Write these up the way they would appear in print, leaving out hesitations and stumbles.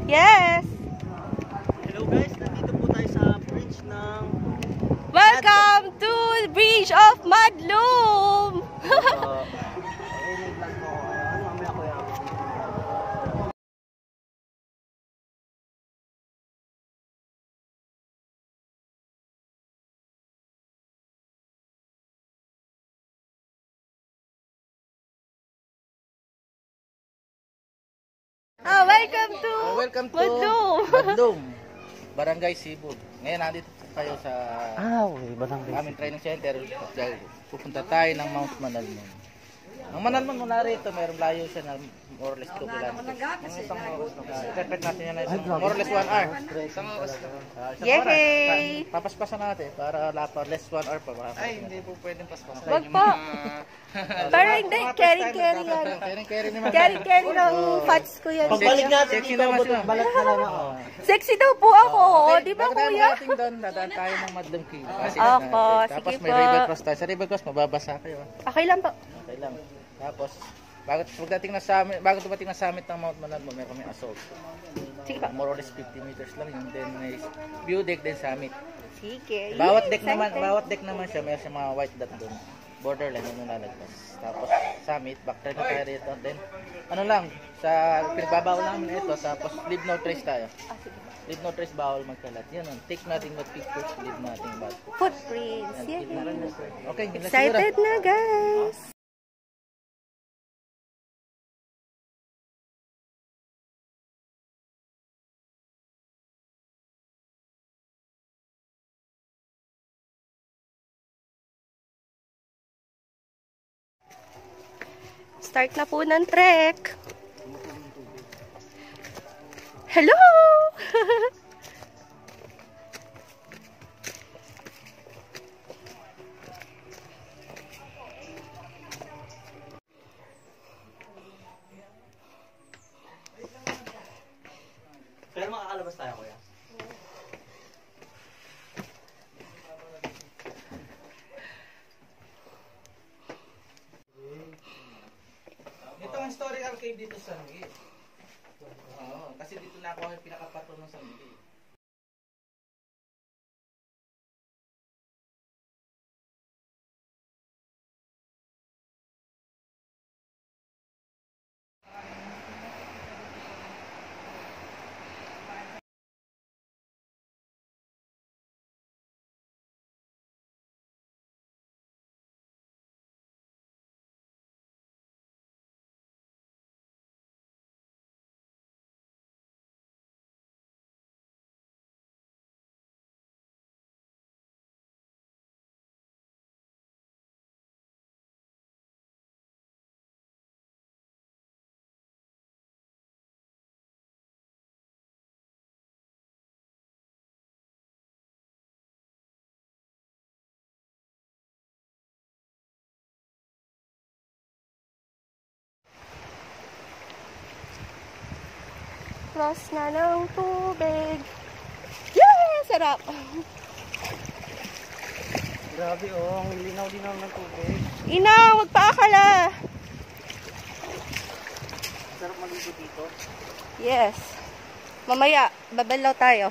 Yes! Hello guys, nandito po tayo sa bridge ng Welcome to the Bridge of Madlum! Welcome to Madlum! Madlum, Barangay Sibug. Ngayon nandito kayo sa aming training center. Pupunta tayo ng Mount Manalmon. Ang Manalmon muna rito, mayroong layo siya na more or less 2 kilometers. Interpret natin yan na more or less 1 hour. Isang oras lang. Yay! Papaspasan natin para less 1 hour pa. Ay, hindi po pwedeng paspasan. Wag po! Pero hindi, carry yan. Carry ng fats ko yan. pagbalik natin Sexy dito, naman siya. balat na lang ako. Sexy daw po ako, di ba Bago tayo kuya? makarating doon, dadaan tayo ng Madlum Cave. Opo, Tapos sige may po. river cross tayo. Sa river cross, mababasa kayo. Okay lang po. Okay lang. Tapos, bago dumating na summit ng Mount Manalmon, may kami assault. Sige pa. More or less 50 meters lang yun. Then may view deck din summit. Sige. Bawat deck Excited. naman siya, may mga white dot doon. Borderline yung lalagpas. Tapos summit, backtrack na tayo rito. Then ano lang, sa pinagbabawal namin ito, tapos leave no trace tayo. Sige. Leave no trace, bawal magkalat. Yan, take nothing but pictures, leave nothing but Footprints. yan, Yay! okay, Excited na guys! Start na po ng trek. Hello! Pero makakalabas tayo kuya. Ito ang historical cave dito sa Miguel. Oo, kasi dito na ako yung pinakapatrono sa Miguel. Cross na ng tubig. Yay! Sarap! Grabe oh, ang linaw-linaw ng tubig. Inang, wag pa akala. Sarap maligo dito. Yes. Mamaya, babalaw tayo.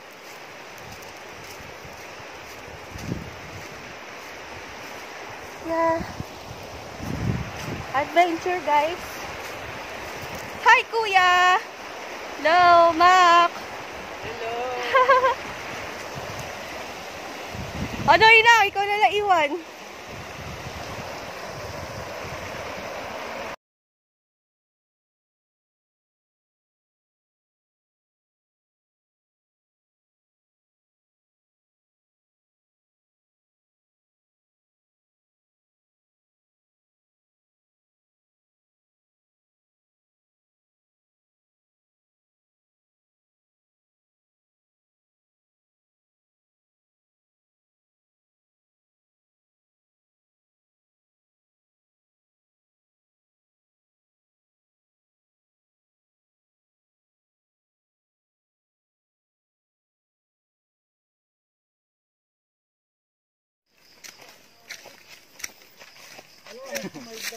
Yeah. Adventure, guys. Hi, Kuya! Hello, Mac! Hello! Ano, Inang? Ikaw na lang iwan.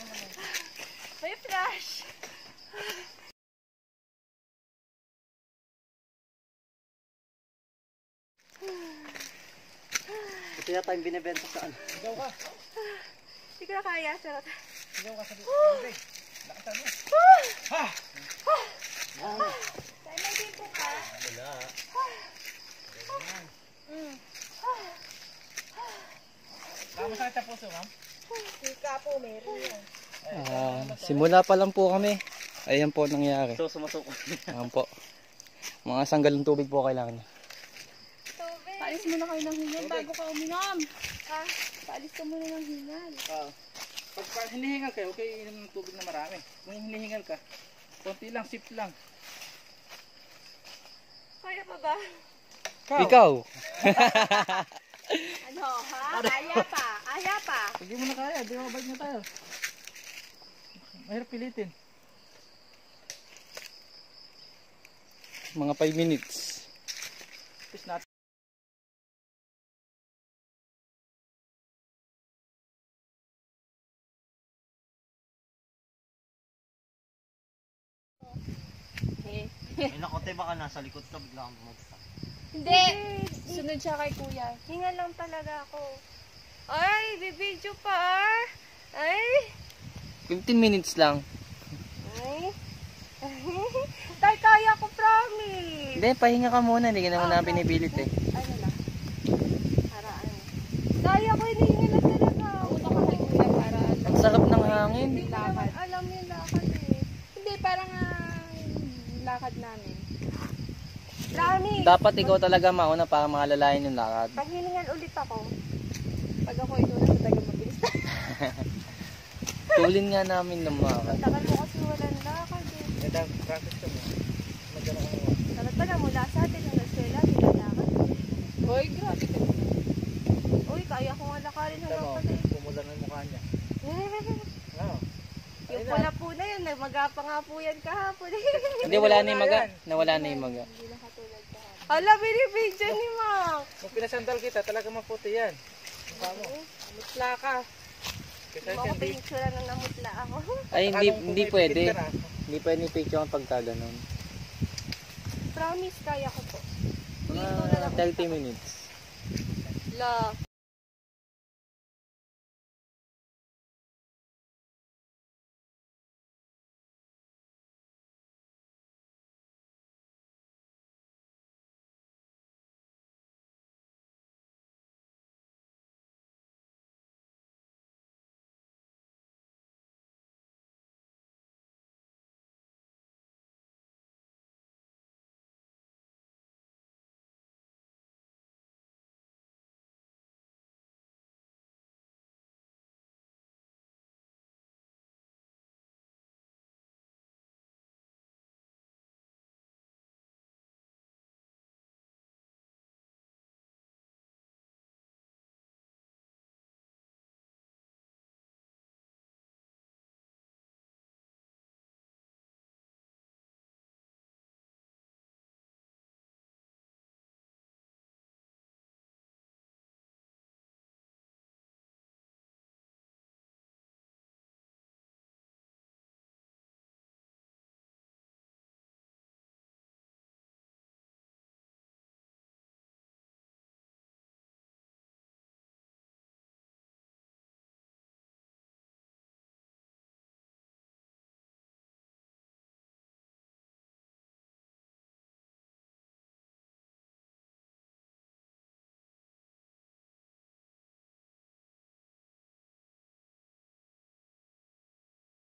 May flash. Kaya tayong binibenta sa ano. Hindi ko na kaya. Sarap. Tayo may dito ka? Wala. Kamusta sa puso, ma'am? Sika po, meron yan. Simula pa lang po kami. Ayan po nangyari. So, sumasok. Ayan po. Mga sanggalong tubig po kailangan niya. Tubig. Paalis muna kayo ng hingal bago ka uminom. Ha? Paalis ka muna ng hingal. Pag hinihingal kayo, okay inom ng tubig na marami. Kung hinihingal ka, konti lang, sip lang. Kaya pa ba? Ikaw! Ano, ha? Kaya pa. Kaya pa. Pag di mo na kaya, di mabalik na tayo. Mahirap pilitin. Mga 5 minutes. Tapos natin. Ay, nakote baka nasa likod ka, bigla kang bumagsak. Hindi! Sunod siya kay kuya. Hinga lang talaga ako. Ay, bibidyo pa. Ay. 15 minutes lang. Ay. Tay, kaya ko, promise. Hindi, pahinga ka muna. Hindi ka naman na binibilit eh. Ano lang? Para ano? Kaya ko, hinihinga lang talaga. Una ka kay kuya para Ang sarap ng hangin. Hindi ko naman alam yung lakad eh. Hindi, parang lakad namin. Promise. Dapat ikaw talaga mauna para makalalayan yung lakad. Pag hiningan ulit ako. Pag ako ito na taga mabilis. Tulin nga namin ng mga. Tagal mo kasi walang lakad eh. Ganda, practice ka mo. Maganda ka mo. Dapat pala mula sa atin ng eskwela, nilalakad. Hoy, grabe ka. Uy, kaya ko nga lakarin Tama, hanggang pati. pumula ng mukha niya. Oo. Yung pula po na yun, nagmagapa nga po yan kahapon. Hindi, wala na yung maga. Nawala na yung maga. Hala, binibidyo ni Mac. Kung pinasandal kita, talaga maputi yan. Mukha mo. Mutla ka. Kasi Hindi mo ako pinictura na namutla ako. Ay, hindi pwede. Ka na. Hindi pwede ni picture ang pagkaganon. Promise, kaya ko po. Mga 30 minutes. La.